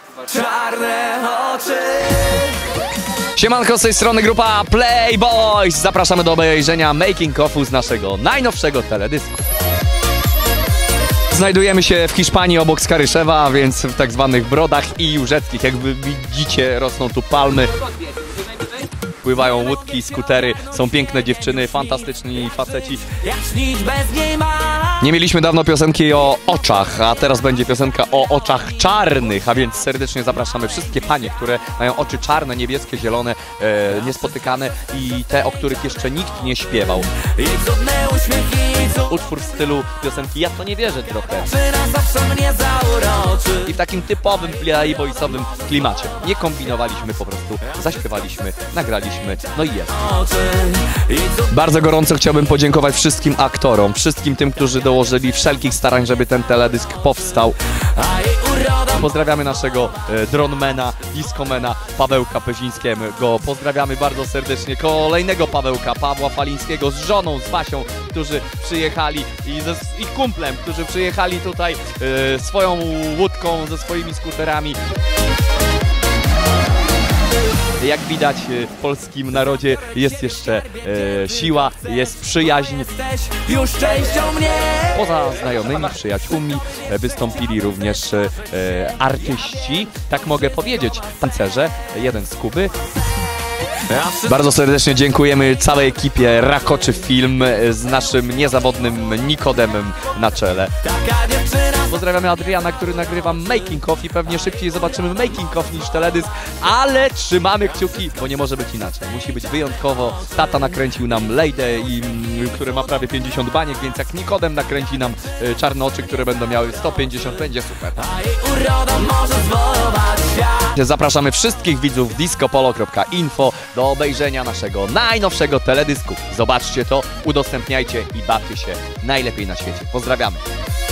Czarne oczy. Siemanko, z tej strony grupa Playboys. Zapraszamy do obejrzenia making-offu z naszego najnowszego teledysku. Znajdujemy się w Hiszpanii obok Skaryszewa, więc w tak zwanych Brodach i Jużeckich. Jak wy widzicie, rosną tu palmy. Pływają łódki, skutery, są piękne dziewczyny, fantastyczni faceci. Nie mieliśmy dawno piosenki o oczach, a teraz będzie piosenka o oczach czarnych, a więc serdecznie zapraszamy wszystkie panie, które mają oczy czarne, niebieskie, zielone, niespotykane i te, o których jeszcze nikt nie śpiewał. Utwór w stylu piosenki Ja to nie wierzę trochę. I w takim typowym playboysowym klimacie. Nie kombinowaliśmy, po prostu zaśpiewaliśmy, nagraliśmy, no i jest. Bardzo gorąco chciałbym podziękować wszystkim aktorom, wszystkim tym, którzy dołożyli wszelkich starań, żeby ten teledysk powstał. Pozdrawiamy naszego dronmana, discomana Pawełka Pyzińskiego. Pozdrawiamy bardzo serdecznie kolejnego Pawełka, Pawła Falińskiego z żoną, z Basią, którzy przyjechali i ze ich kumplem, którzy przyjechali tutaj swoją łódką, ze swoimi skuterami. Jak widać, w polskim narodzie jest jeszcze siła, jest przyjaźń. Poza znajomymi, przyjaciółmi wystąpili również artyści, tak mogę powiedzieć, tancerze, jeden z Kuby. Bardzo serdecznie dziękujemy całej ekipie Rakoczy Film z naszym niezawodnym Nikodemem na czele. Pozdrawiamy Adriana, który nagrywa making of i pewnie szybciej zobaczymy making of niż teledysk, ale trzymamy kciuki, bo nie może być inaczej. Musi być wyjątkowo. Tata nakręcił nam Lejdę, który ma prawie 50 baniek, więc jak Nikodem nakręci nam czarne oczy, które będą miały 150, będzie super. Zapraszamy wszystkich widzów discopolo.info do obejrzenia naszego najnowszego teledysku. Zobaczcie to, udostępniajcie i bawcie się najlepiej na świecie. Pozdrawiamy.